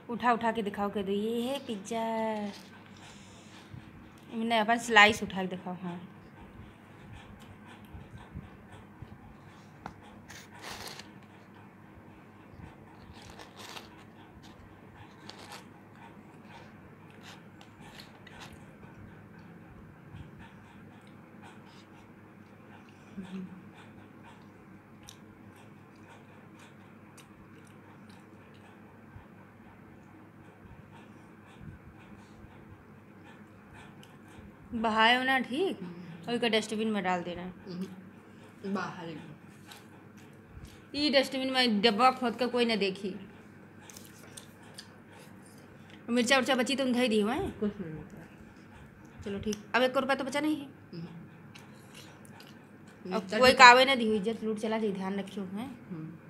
उठा उठा के दिखाओ के दो, ये है पिज्ज़ा। मैंने अपन स्लाइस उठा के दिखाओ। हाँ बहाए हो ना, ठीक। और इसका डस्टबिन में डाल देना। बाहर ये डस्टबिन में डब्बा खोद कर कोई ना देखी। मिर्चा उर्चा बची तुम धई दी हुआ है कुछ नहीं होता। चलो ठीक। अब 1 रुपया तो बचा नहीं है। अब मिर्चा कोई की- कावे ना दी हुई, इज्जत लूट चला जाए, ध्यान रखियो। हैं